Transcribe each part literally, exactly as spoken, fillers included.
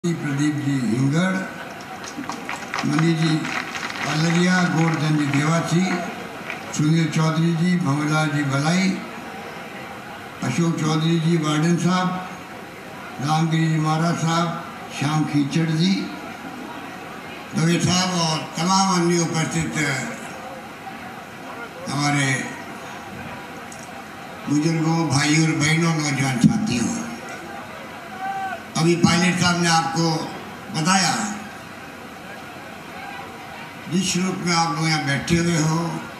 प्रदीप जी हिंगड़, मनी जी पालरिया, गोवर्धन जी देवासी, सुनील चौधरी जी, भंवरलाल जी भलाई, अशोक चौधरी जी warden साहब, रामगिरी जी महाराज साहब, श्याम खीचड़ जी, दवे साहब और तमाम अन्य उपस्थित हमारे बुजुर्गों, भाइयों और बहनों, नौजवान साथियों, अभी पायलट साहब ने आपको बताया जिस रूप में आप लोग यहाँ बैठे हुए हो।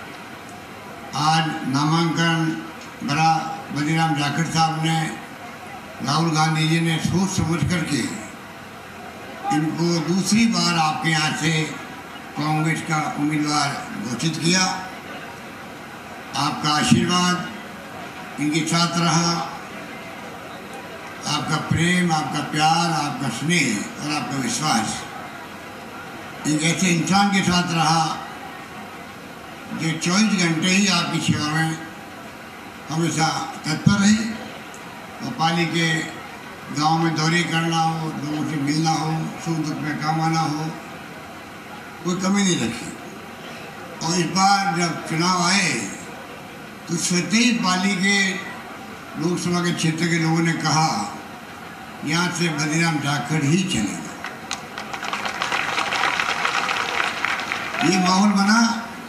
आज नामांकन बड़ा बद्रीराम जाखड़ साहब ने, राहुल गांधी जी ने सोच समझ करके इनको दूसरी बार आपके यहाँ से कांग्रेस का उम्मीदवार घोषित किया। आपका आशीर्वाद इनके साथ रहा, आपका प्रेम, आपका प्यार, आपका स्नेह और आपका विश्वास एक ऐसे इंसान के साथ रहा जो चौबीस घंटे ही आपकी सेवा में हमेशा तत्पर है। और पाली के गांव में दौरे करना हो, लोगों से मिलना हो, सुख दुख में काम आना हो, कोई कमी नहीं रखी। और इस बार जब चुनाव आए तो स्वतः ही पाली के लोकसभा के क्षेत्र के लोगों ने कहा यहाँ से बद्रीराम जाखड़ ही चलेगा। ये माहौल बना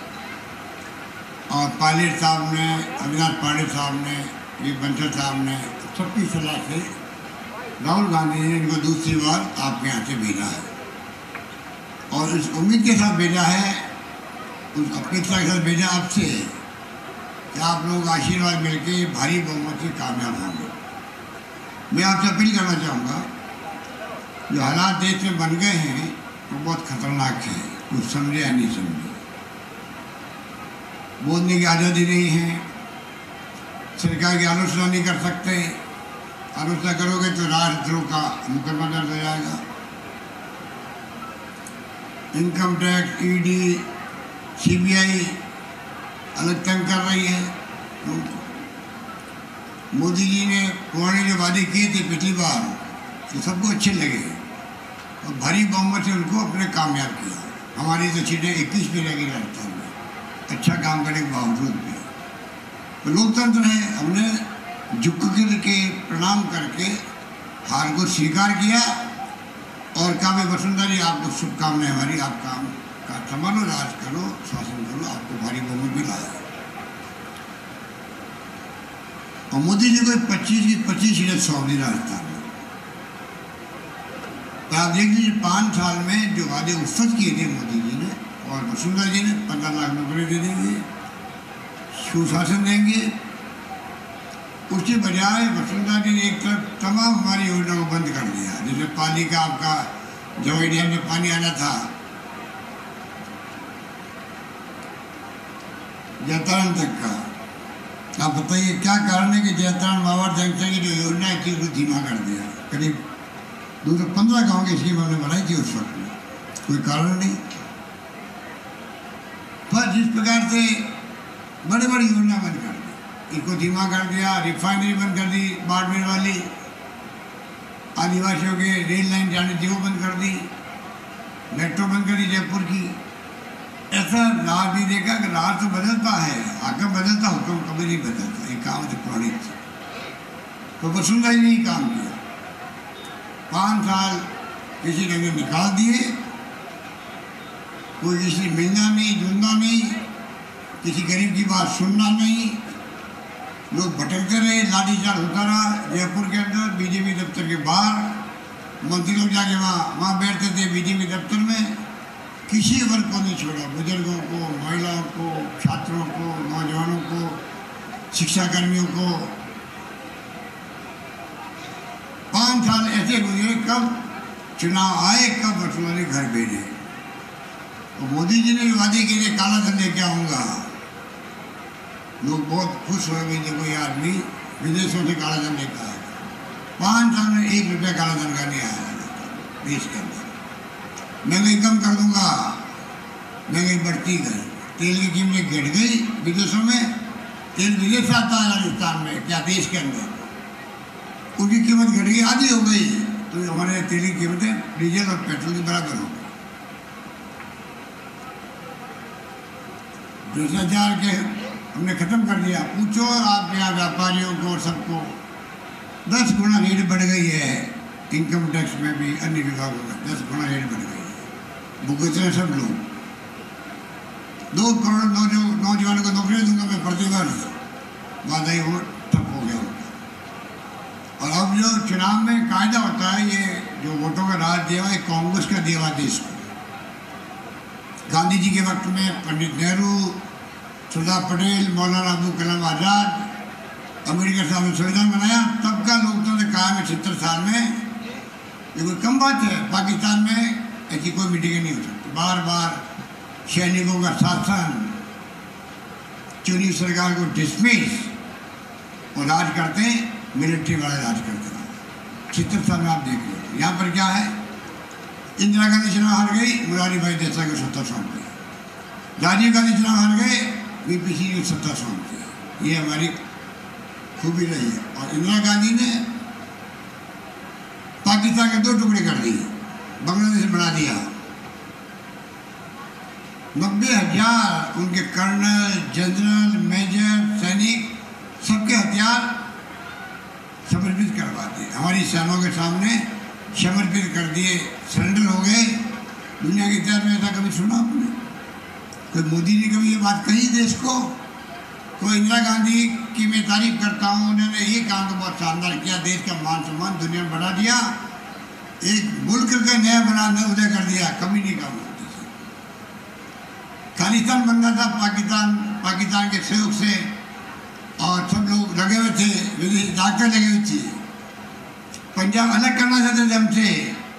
और पायलट साहब ने, अविनाश पांडे साहब ने, ये बंसल साहब ने सबकी सलाह से राहुल गांधी ने इनको दूसरी बार आपके यहाँ से भेजा है। और उस उम्मीद के साथ भेजा है, उस अपेक्षा के साथ भेजा आपसे कि आप लोग आशीर्वाद मिलके भारी बहुमत से कामयाब होंगे। मैं आपसे अपील करना चाहूँगा, जो हालात देश में बन गए हैं वो बहुत खतरनाक है। कुछ समझे या नहीं समझे, बोलने की आज़ादी नहीं है, सरकार की आलोचना नहीं कर सकते, आलोचना करोगे तो राष्ट्रद्रोह का मुकदमा दर्ज हो जाएगा। इनकम टैक्स, ईडी, सीबीआई अलग तंग कर रही है। तो मोदी जी ने पुराने जो वादे किए थे पिछली बार तो सबको अच्छे लगे और भारी बहुमत से उनको अपने कामयाब किया। हमारी तो सीटें इक्कीस पे लगी राजस्थान में, अच्छा काम करने के बावजूद भी। तो लोकतंत्र है, हमने झुक के प्रणाम करके हार को स्वीकार किया और कहा भाई वसुंधरा जी आपको शुभकामनाएं हमारी, आप काम का संभालो, राज करो, शासन करो, आपको भारी बहुमत मिला है। और मोदी जी को पच्चीस की पच्चीस सीटें सौंप दी राजस्थान में। तो आप देख लीजिए पाँच साल में जो वादे उत्सव किए थे मोदी जी ने और वसुंधरा जी ने, पंद्रह लाख नौकरी दे देंगे, सुशासन देंगे, उसके बजाय वसुंधरा जी ने एक तरफ तमाम हमारी योजनाओं को बंद कर दिया। जैसे पाली का आपका जवाई डैम में पानी आना था, जयतारण तक का, आप बताइए क्या कारण है कि जयतारण मावाड़ जंक्शन की जो योजना थी उसको धीमा कर दिया। करीब दो सौ पंद्रह गाँव की स्कीम हमने बनाई थी उस वक्त में, कोई कारण नहीं। पर जिस प्रकार से बड़ी बड़ी योजना बंद कर दी, इसको धीमा कर दिया, रिफाइनरी बंद कर दी बाड़मेर वाली, आदिवासियों के रेल लाइन जाने थी वो बंद कर दी, मेट्रो बंद कर दी जयपुर की। ऐसा राज नहीं देखा कि राज तो बदलता है, आकम बदलता, हुक्म कभी नहीं बदलता, ये काम तो पुरानी थी। तो वसुंधरा जी ने ही काम किया, पाँच साल किसी ने भी निकाल दिए, कोई किसी मिलना नहीं, जुलना नहीं, किसी गरीब की बात सुनना नहीं, लोग भटकते रहे, लाठीचार्ज होता रहा जयपुर के अंदर, बीजेपी दफ्तर के बाहर। मंत्री लोग जाके वहाँ वहाँ बैठते थे बीजेपी दफ्तर में, किसी वर्ग को नहीं छोड़ा, बुजुर्गों को, महिलाओं को, छात्रों को, नौजवानों को, शिक्षाकर्मियों को। पाँच साल ऐसे गुजरे, कब चुनाव आए, कब वसुंधरा जी घर भेजे। और मोदी जी ने भी वादे किए थे काला धन लेके आऊँगा, लोग बहुत खुश हुए कि देखो ये आदमी विदेशों से काला धन लेकर आएगा। पाँच साल में एक रुपया काला धन का नहीं आया देश के अंदर। महंगाई कम कर दूंगा, महंगाई बढ़ती गई, तेल की कीमतें गिर गई विदेशों में, तेल विदेश से आता है राजस्थान में, क्या देश के अंदर, उसकी कीमत घट गई, आधी हो गई। तो हमारे तेल की कीमतें डीजल और पेट्रोल के बराबर हो गई। भ्रष्टाचार के हमने ख़त्म कर दिया। पूछो आपके यहाँ व्यापारियों को और सबको, दस गुना रेट बढ़ गई है इनकम टैक्स में भी, अन्य विभागों में दस गुना रेट बढ़ गई है। भुगत रहे सब लोग। दो करोड़ नौजो नौजवानों को नौकरी दूंगा मैं प्रतिवर्ष, वादा ही वो ठप हो गया उनका। और अब जो चुनाव में कायदा होता है, ये जो वोटों का राज दिया हुआ है कांग्रेस का दिया हुआ देश को। गांधी जी के वक्त में पंडित नेहरू, सरदार पटेल, मौलाना अबुल कलाम आज़ाद, अमेरिका साहब ने संविधान बनाया, तब का लोकतंत्र कायम है छिहत्तर साल में। ये कोई कम बात है। पाकिस्तान में ऐसी कोई मीटिंग नहीं हो सकती। बार बार सैनिकों का शासन, चुनी सरकार को डिसमिस और राज करते हैं, मिलिट्री वाले राज करते हैं। छिहत्तर साल में आप देख लो। यहाँ पर क्या है, इंदिरा गांधी चुनाव हार गई, मुरारी भाई देसाई को सत्ता सौंप दी। राजीव गांधी चुनाव हार गए, वीपीसी को सत्ता सौंप दी। ये हमारी खूबी रही है। और इंदिरा गांधी ने पाकिस्तान के दो टुकड़े कर दिए, बांग्लादेश बना दिया। नब्बे हजार उनके कर्नल, जनरल, मेजर, सैनिक सबके हथियार समर्पित करवा दिए, हमारी सेनाओं के सामने समर्पित कर दिए, सरेंडर हो गए। दुनिया के इतिहास में ऐसा कभी सुना आपने? कोई मोदी ने कभी ये बात कही देश को? कोई इंदिरा गांधी की मैं तारीफ करता हूँ, उन्होंने ये काम तो बहुत शानदार किया, देश का मान सम्मान दुनिया में बढ़ा दिया, एक मुल्क का नया बना उदय कर दिया। कभी नहीं कहा। खालिस्तान बन रहा था पाकिस्तान, पाकिस्तान के सहयोग से, और सब लोग लगे हुए थे, विदेशी डॉक्टर लगे हुए थे। पंजाब अलग करना चाहते थे हमसे।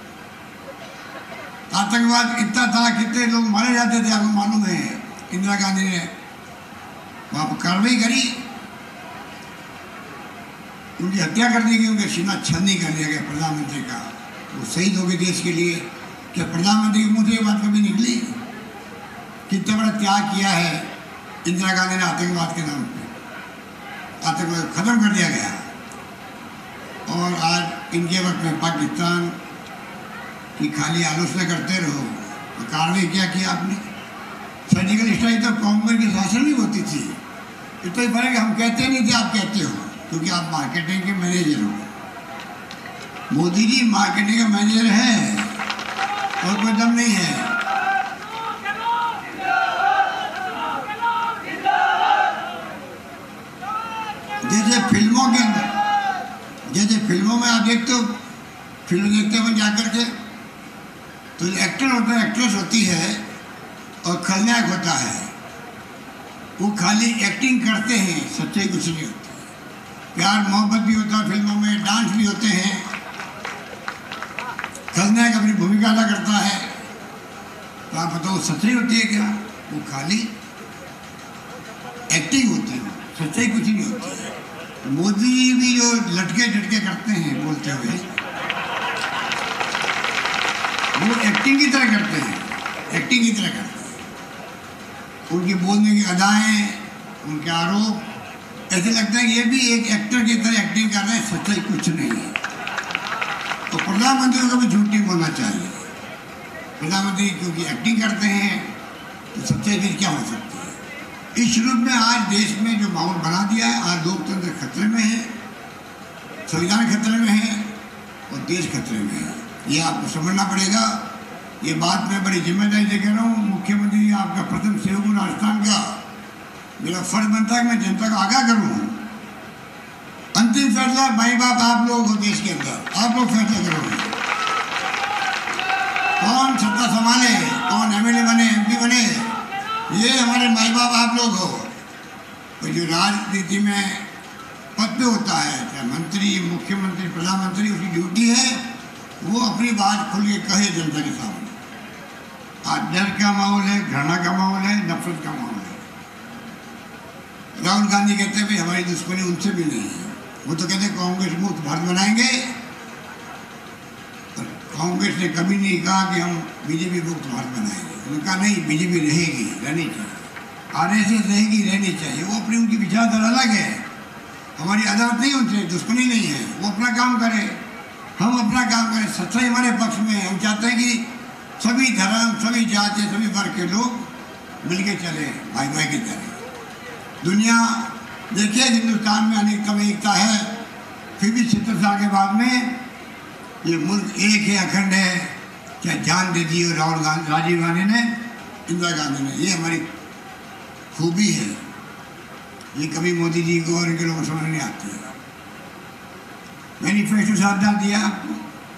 आतंकवाद इतना था, कितने लोग मारे जाते थे, आपको मालूम है। इंदिरा गांधी ने वहाँ पर कार्रवाई करी, उनकी हत्या कर दी गई, उनका सीना छलनी कर दिया गया प्रधानमंत्री का। वो शहीद हो गए देश के लिए। क्या प्रधानमंत्री के मुँह से ये बात कभी निकली? कितना बड़ा त्याग किया है इंदिरा गांधी ने आतंकवाद के नाम पे। आतंकवाद खत्म कर दिया गया। और आज इनके वक्त में पाकिस्तान की खाली आलोचना करते रहो। तो कार्रवाई क्या किया आपने? सर्जिकल स्ट्राइक तो कांग्रेस के शासन में होती थी। इतना ही फर्क हम कहते नहीं थे, आप कहते हो, क्योंकि आप मार्केटिंग के मैनेजर हो। मोदी जी मार्केटिंग का मैनेजर है और कोई दम नहीं है। जैसे फिल्मों के अंदर, जैसे फिल्मों में आप देखते हो, फिल्म देखते हैं जाकर के, तो एक्टर होता है, एक्ट्रेस होती है और खलनायक होता है। वो खाली एक्टिंग करते हैं, सच्चाई कुछ नहीं होती। प्यार मोहब्बत भी होता है फिल्मों में, डांस भी होते हैं। खलनायक अपनी भूमिका अदा करता है। तो आप बताओ सच्चाई होती है क्या? वो खाली एक्टिंग होती है, सच्चाई कुछ नहीं होती है। मोदी जी भी जो लटके झटके करते हैं बोलते हुए, वो एक्टिंग की तरह करते हैं, एक्टिंग की तरह करते हैं। उनकी बोलने की अदाएं, उनके आरोप, ऐसे लगता है कि ये भी एक एक्टर की तरह एक्टिंग कर रहे हैं, सच्चाई कुछ नहीं है। तो प्रधानमंत्री को भी झूठ नहीं बोलना चाहिए। प्रधानमंत्री क्योंकि एक्टिंग करते हैं, तो सच्चाई फिर क्या हो सकती है? इस रूप में आज देश में जो माहौल बना दिया है, आज लोकतंत्र खतरे में है, संविधान खतरे में है और देश खतरे में है। ये आपको समझना पड़ेगा। ये बात मैं बड़ी जिम्मेदारी से कह रहा हूँ। मुख्यमंत्री आपका प्रथम सेवक हूँ राजस्थान का, मेरा फर्ज बनता है कि मैं जनता को आगाह करूँ। अंतिम फैसला भाई बाप आप लोग हो, देश के अंदर आप लोग फैसला करोगे कौन सत्ता संभाले, कौन एमएलए बने, एमपी बने, ये हमारे माई बाप आप लोग हो। तो जो राजनीति में पद पे होता है, चाहे मंत्री, मुख्यमंत्री, प्रधानमंत्री, उसकी ड्यूटी है वो अपनी बात खुल के कहे जनता के सामने। आज डर का माहौल है, घृणा का माहौल है, नफरत का माहौल है। राहुल गांधी कहते हैं भाई हमारी दुश्मनी उनसे भी नहीं है। वो तो कहते हैं कांग्रेस मुक्त भारत बनाएंगे, और कांग्रेस ने कभी नहीं कहा कि हम बीजेपी मुक्त भारत बनाएंगे। उन्होंने कहा नहीं, बीजेपी रहेगी, रहनी चाहिए, आरएसएस रहेगी, रहनी चाहिए। वो अपनी उनकी विचारधारा अलग है, हमारी अदालत नहीं, उनसे दुश्मनी नहीं है, वो अपना काम करे। हम अपना काम करें, सच्चाई हमारे पक्ष में है। हम चाहते हैं कि सभी धर्म, सभी जाति, सभी वर्ग के लोग मिलके चले भाई भाई की तरह। दुनिया देखिए, हिंदुस्तान में अनेकता में एकता है, फिर भी सत्तर साल के बाद में ये मुल्क एक है, अखंड है। क्या जान दे दी राहुल गांधी, राजीव गांधी ने, इंदिरा गांधी ने। ये हमारी खूबी है, ये कभी मोदी जी को और इनके लोगों को समझ नहीं आती है। मैनिफेस्टो साथ डाल दिया आपको।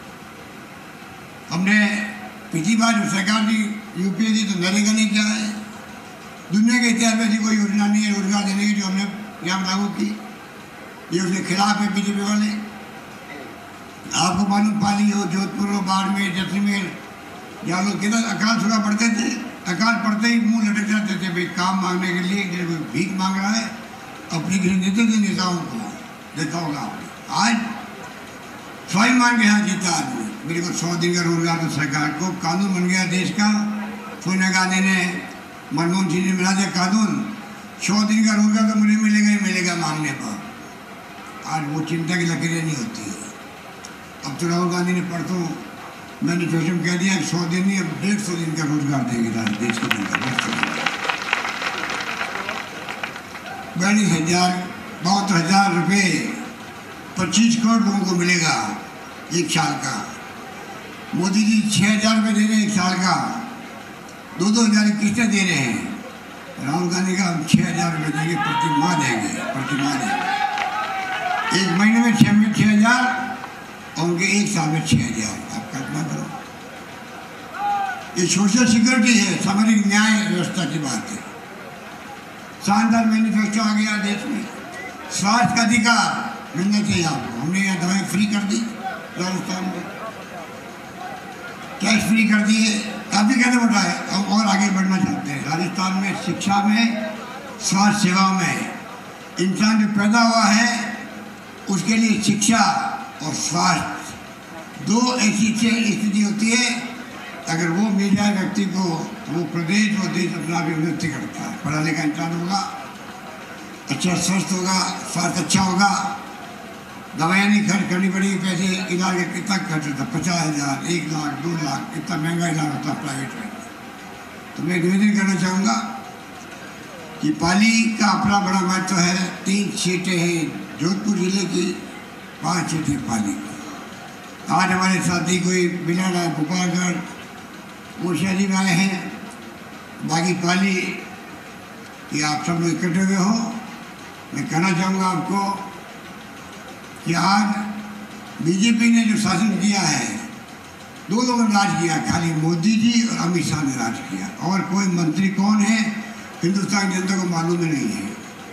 हमने पिछली बार जो सरकार दी यूपीए दी तो नरेगा नहीं क्या है। दुनिया के इतिहास में ऐसी कोई योजना नहीं है रोजगार देने की जो हमने यहाँ लागू की। ये उसके खिलाफ है बीजेपी वाले। आपको मालूम, पाली हो, जोधपुर हो, बाड़मेर, जैसलमेर, जहाँ लोग किधर अकाल सुखा पढ़ते थे, अकाल पढ़ते ही मुंह लटक जाते थे भाई काम मांगने के लिए। कोई भीख मांग रहा है, अपनी किसी देते थे नेताओं को, देखा होगा आपने। आज स्वाई मान के यहाँ जीता आदमी, मेरे को सौ दिन का रोजगार तो सरकार को कानून बन गया देश का। सोनिया गांधी ने, मनमोहन सिंह ने मिला दिया कानून, सौ दिन का रोजगार तो मुझे मिलेगा ही मिलेगा मांगने पर। आज वो चिंता की लकीरें नहीं होती है। अब तो राहुल गांधी ने परसों मैनिफेस्टो कह दिया सौ दिन नहीं, अब डेढ़ सौ दिन का रोजगार देंगे देश के जनता। बयालीस हजार बहत्तर हजार रुपये पच्चीस करोड़ लोगों को मिलेगा एक साल का। मोदी जी छः हजार रुपये दे रहे हैं एक साल का, दो दो हजार की किस्तें दे रहे हैं। राहुल गांधी का हम छः हजार रुपये देंगे, प्रति माह देंगे, प्रति माह देंगे। एक महीने में छः में छः हजार और उनके एक साल में छः हजार। आप कल्पना करो, ये सोशल सिक्योरिटी है, सामाजिक न्याय व्यवस्था की बात है। शानदार मैनिफेस्टो आ गया देश में। स्वास्थ्य का अधिकार मिलना चाहिए आपको। हमने यहाँ दवाएं फ्री कर दी राजस्थान में, टैक्स फ्री कर दिए, काफ़ी कदम उठाए। हम और आगे बढ़ना चाहते हैं। राजस्थान में शिक्षा में, स्वास्थ्य सेवाओं में, इंसान जो पैदा हुआ है उसके लिए शिक्षा और स्वास्थ्य दो ऐसी स्थिति होती है, अगर वो मिल जाए व्यक्ति को तो वो प्रदेश वो देश अपना भी उन्नति करता है। पढ़ा लिखा इंसान होगा, अच्छा स्वस्थ होगा, स्वास्थ्य अच्छा होगा, दवाइयाँ नहीं खर्च करनी पड़ेगी, पैसे इलाज का कितना खर्च होता है, पचास हज़ार, एक लाख, दो लाख, इतना महंगा इलाज होता है प्राइवेट में। तो मैं निवेदन करना चाहूँगा कि पाली का अपना बड़ा महत्व है। तीन सीटें हैं जोधपुर जिले की, पाँच सीटें पाली की। आज हमारे साथी कोई बिलाड़ा, गोपालगढ़, मुर्शिदाबाद में आए हैं, बाकी पाली ये आप सब लोग इकट्ठे हुए हो। मैं कहना चाहूँगा आपको कि आज बीजेपी ने जो शासन किया है, दो लोगों ने राज किया, खाली मोदी जी और अमित शाह ने राज किया। और कोई मंत्री कौन है हिंदुस्तान की जनता को मालूम ही नहीं है।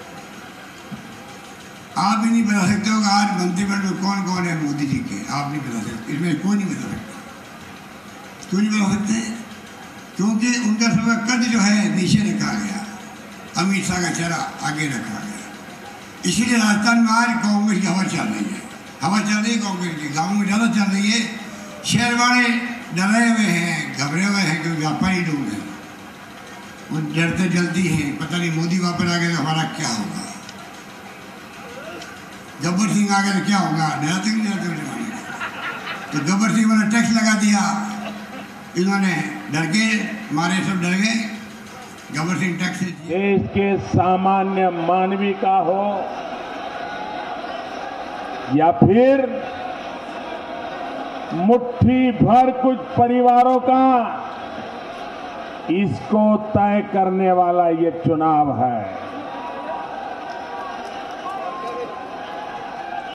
आप भी नहीं बता सकते हो कि आज मंत्रिमंडल में कौन कौन है मोदी जी के, आप नहीं बता सकते, इसमें कोई नहीं बता सकता। क्यों नहीं बता सकते? क्योंकि उनका सबका कद जो है नीचे रखा गया, अमित शाह का चेहरा आगे रखा गया। इसीलिए राजस्थान में आज कांग्रेस की हवा चल रही है। हवा चल रही है कांग्रेस की, गाँव में ज़्यादा चल रही है। शहर वाले डरे हुए हैं, घबरे हुए हैं, क्योंकि व्यापारी लोग हैं, वो डरते जल्दी हैं, पता नहीं मोदी वापस आ गए तो हमारा क्या होगा, गब्बर सिंह आ गए तो क्या होगा, डराते नहीं डराते। तो गब्बर सिंह वाला टैक्स लगा दिया इन्होंने, डर के मारे सब डर गए। गब्बर सिंह टैक्स देश के सामान्य मानवी का हो या फिर मुट्ठी भर कुछ परिवारों का, इसको तय करने वाला ये चुनाव है।